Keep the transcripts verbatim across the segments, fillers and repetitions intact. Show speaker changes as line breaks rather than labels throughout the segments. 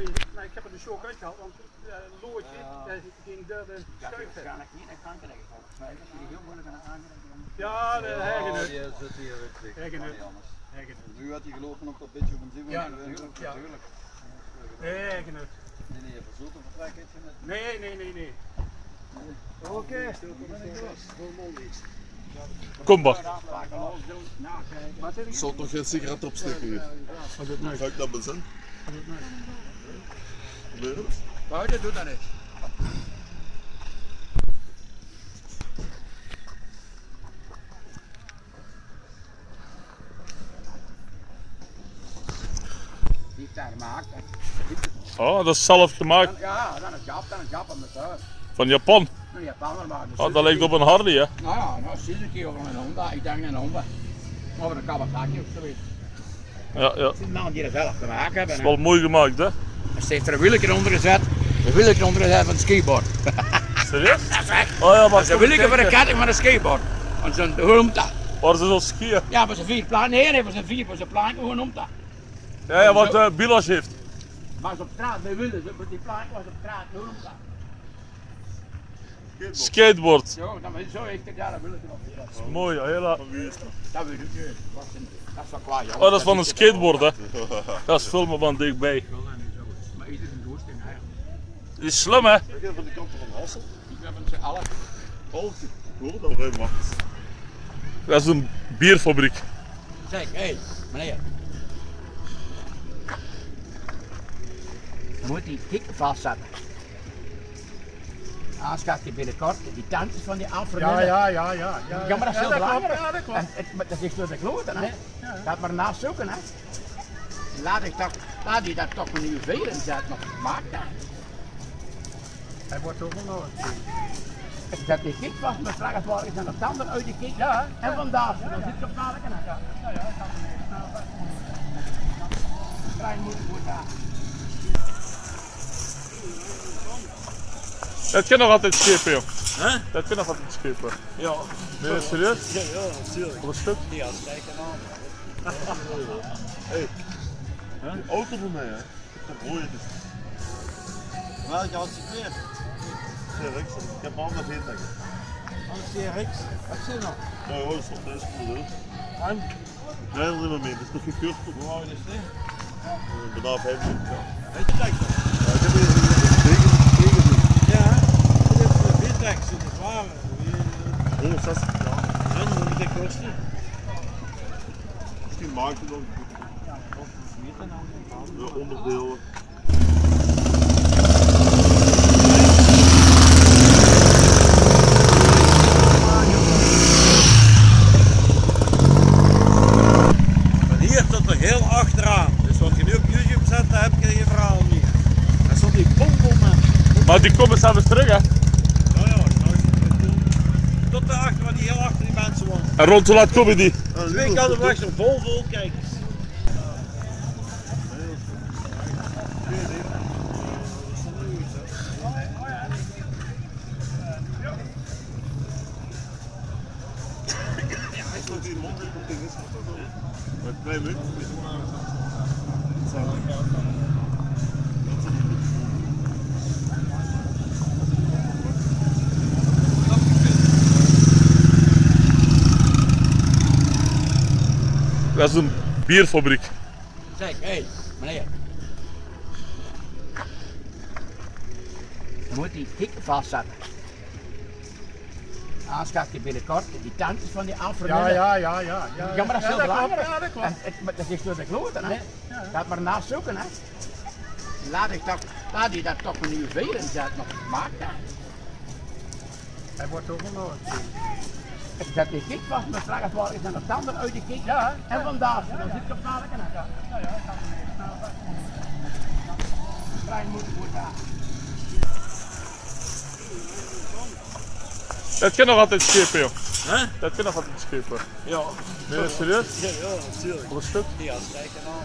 weer. Nee, ik heb er de shock uitgehaald, want uh, een loodje, uh, daar ging door de schuif.
Dat kan ik niet naar kanker krijgen volgens mij. Dat is heel moeilijk aan de aangelegd.
Ja, de hergenuit.
Die zit hier weg.
Hergenuit.
Nu had hij gelopen op dat beetje van die.
Ja, natuurlijk. Ja. Nee, hergenuit.
Nee, nee, je verzoekt een vertrekje met.
Nee, nee, nee, nee.
Oké.
Kom maar.
Ik zal toch geen sigaret opsteken hier. Ga ik dat bezin? Gebeurt het?
Buiten doet dat niet. Die heeft daar gemaakt.
Oh, dat is zelf gemaakt.
Ja, dan een Jap, dan een Jap aan de thuis.
Van Japan.
Een Japaner maar.
Oh, dat lijkt op een Harley, hè?
Nou ja, nou zie je een keer over een Honda. Ik denk een Honda. Over een Kawasaki of zoiets.
Ja, ja.
Het is een man die er zelf te maken hebben.
Dat is wel mooi gemaakt, hè?
Ze heeft er een wieltje onder gezet. Een wieltje onder gezet van een skateboard.
Serieus?
Dat is echt.
Oh ja, maar
Een wieltje voor een ketting van een skateboard. Want zo'n, hoe noemt dat?
waar ze zo skiën.
Ja, maar zijn vier plaatsen. Nee, nee, voor zijn vier, voor zijn plaatje, hoe noemt dat?
Ja, ja, wat uh, Bilas heeft.
Maar op straat, bij Wilde, die plaatje was op straat, hoe noemt dat?
Skateboard.
Zo, dan, zo heeft hij daar een wieltje op.
Dat is mooi, ja, hele...
Dat weet ik niet. Dat is wel kwaad, joh.
Oh, dat is van een skateboard, hè? Dat is filmen van dichtbij.
Maar ieder een doosting, hè.
Die is slim, hè?
Ik heb van die kant van Hassel.
Ik heb ze alle.
Oltje. Ik hoor dat ruim wacht.
Dat is een bierfabriek.
Zeg, hé, hey, meneer. Je moet die kikker vastzetten. Anders gaat hij binnenkort die tandjes van die afvermidden.
Ja, ja, ja, ja. Ja,
Ja, maar dat is
ja,
heel
dat
belangrijk.
klopt, ja, dat klopt.
En het, maar dat is door de kloten, hè. Gaat maar naast zoeken, hè. Laat, ik toch, laat die daar toch een nieuwe veer in zetten, nog gemaakt, hè.
Hij wordt ook nog
Zet die kik vast met vrachtwagens en de tanden uit die kik.
Ja,
en vandaag, dan zit je op dadelijk en dan.
Ja, ja, dat gaat er mee.
Trein moet goed daar.
Dat kan nog altijd schepen, joh.
Hè?
Dat kan nog altijd schepen.
Ja.
Nee, serieus?
Ja, ja, natuurlijk.
Voor een stuk?
Ja, kijk aan. Hé, die auto van mij, hè? Dat hoor je dus. Welke had je weer? C R X, ik heb een ander veertrekker.
Anders C R X, wat is er nog?
Ja, hoor, dat stond thuis voor de deur.
En?
Ik rijd er niet meer mee, dat is nog gekeurd.
Hoe oud is dit?
Bijna vijf minuten.
Weet je dat?
Ja, ik heb hier een tegen tegen.
Ja, dit is de veertrekkers in de zware.
honderdzestig jaar.
En hoe moet dat kosten?
Misschien maakt het dan. De onderdelen.
Hier tot er heel achteraan. Dus wat je nu op YouTube zet, dan heb je je verhaal niet. Dat is op die pompel met.
Maar die komen zelfs terug, hè?
Ja, ja, tot daarachter, waar die heel achter die mensen wonen.
En rond hoe laat komen die?
Twee kanten weg zo'n vol vol, kijk eens.
Met twee minuten.
Dat is een bierfabriek.
Zeg, hé, hey, meneer. Je moet die kikker vastzetten. Anders gaat hij binnenkort die tandjes van die afvermidden.
Ja, ja, ja, ja.
Ja, maar dat is heel
dat
belangrijk.
klopt, ja, dat klopt.
En het, maar dat is door de kloten, hè. Gaat maar naast zoeken, hè. Laat, ik toch, laat die daar toch een nieuwe veer in zetten, nog gemaakt, hè.
Hij wordt ook nog
Zet die kik vast met vrachtwagens en de tanden uit die kik.
Ja,
en vandaag, dan zit je op dadelijk en dan.
Ja, ja, dat gaat er mee.
De trein moet goed daar.
Dat kan nog altijd schepen, joh.
Hè?
Dat kan nog altijd schepen.
Ja.
Nee, serieus?
Ja, ja, natuurlijk.
Voor een stuk?
Ja, kijk aan.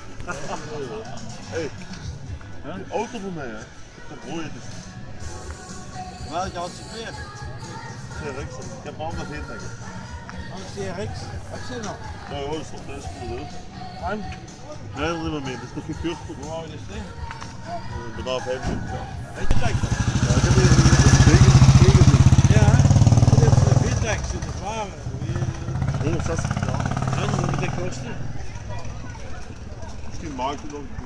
Hé, die auto van mij, hè? Dat hoor je dus. Welke had je weer? C R X, ik heb een ander veertrekker.
Anders C R X, wat is er nog?
Ja, hoor, dat stond thuis voor de deur.
En?
Ik rijd er niet meer mee, dat is nog gekeurd.
Hoe oud is dit?
Bijna vijf minuten.
Weet je dat?
Ja, ik heb hier een
Ja, dit is een Vitrex, dit is waar.
honderdzestig jaar.
En hoe moet dat kosten?
Misschien maakt het dan.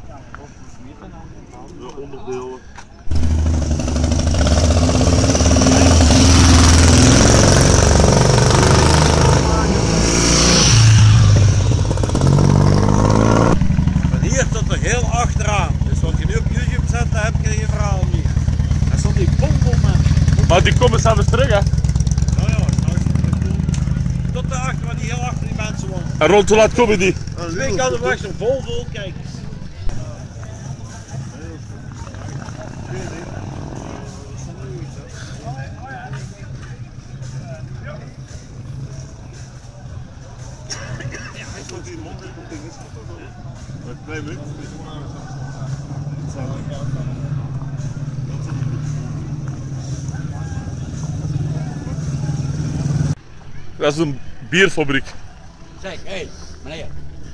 De onderdelen.
Van hier tot er heel achteraan. Dus wat je nu op YouTube zet, dan heb je je verhaal niet. Dat stond die pompel met.
Maar die komen zelfs terug, hè.
Nou ja, straks tot daarachter, waar die heel achter die mensen wonen.
En rond hoe laat komen die?
Twee kanten weg, zo'n vol vol, kijk eens.
Een klein beetje.
Dat is een bierfabriek.
Zeg, hé, hey, meneer.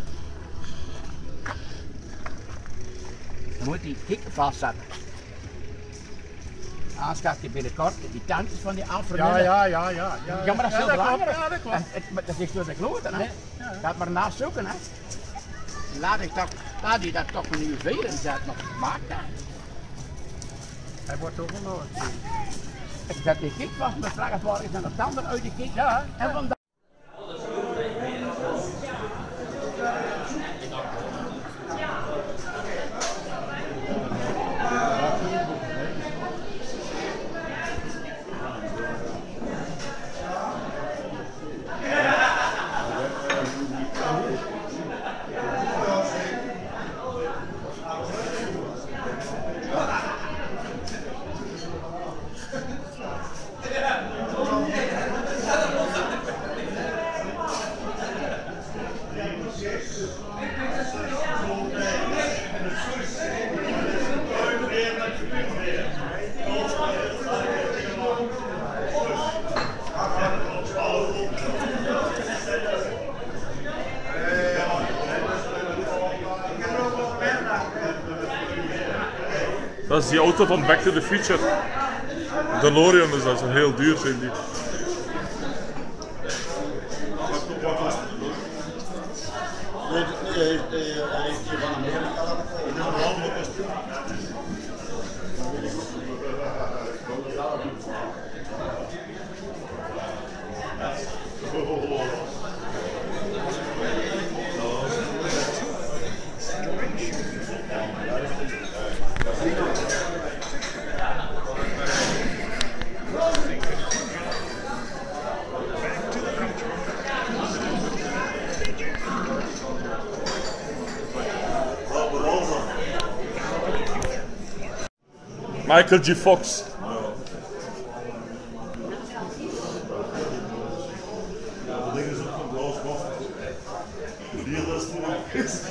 Je moet die kikker vastzetten. Anders gaat hij binnenkort die tandjes van die afvermullen.
Ja, ja, ja, ja. Ja,
Ja, maar dat is veel
ja, klopt,
belangrijk.
ja, dat klopt.
En het- maar dat is door de kloten, hè.
Ja.
Gaat maar naast zoeken, hè. Laat ik toch, laat die dat toch een uur verder zet nog gemaakt, hè.
Hij wordt ook wel nooit.
Ik zet die kik vast, mijn vraag is waar is dan de tanden uit die kik.
Ja,
En vandaar.
Dat is die auto van Back to the Future. DeLorean is dat, zo heel duur zijn die. Michael J. Fox.
Dat ding is ook van blauw kost. Bier dat is niet.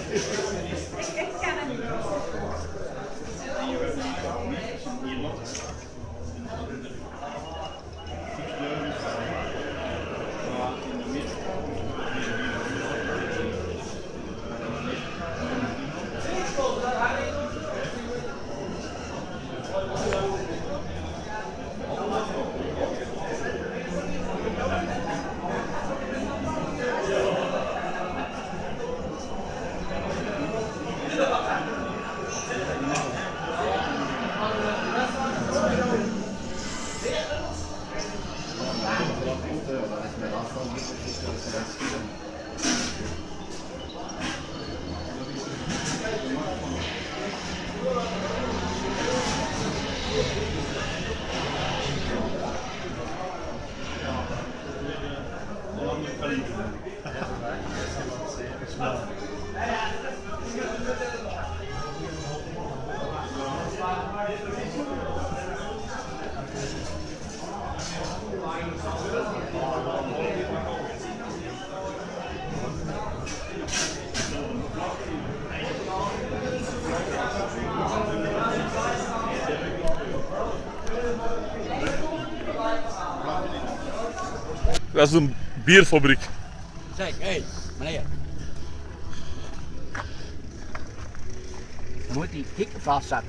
Dat is een bierfabriek.
Zeg, hé, hey, meneer. Dan moet die kikker vastzetten.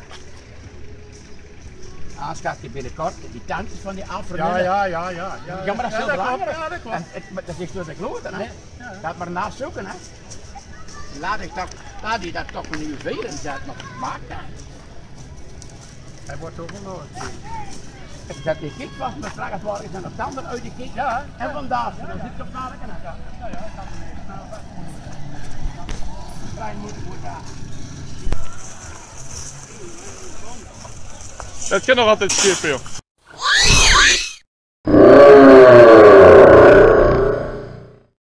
Anders gaat hij binnenkort die tandjes van die afrollen.
Ja, ja, ja, ja.
Ja, maar dat is heel
ja, dat klopt,
belangrijk.
ja, dat klopt.
En het, maar dat is door de kloten, hè.
Ja, ja.
Gaat maar naast zoeken, hè. Laat ik toch, laat die dat toch een uur veel en zet nog maken.
Hij wordt overlopen.
Ik zet die kik vast, maar straks waar is dan nog tanden uit die kik.
Ja.
En vandaag, dan zit ik op dadelijk en
Ja, ja, ja, ik kan hem even snel weg.
trein moeten goed gaan.
Het kan nog altijd schepen, joh.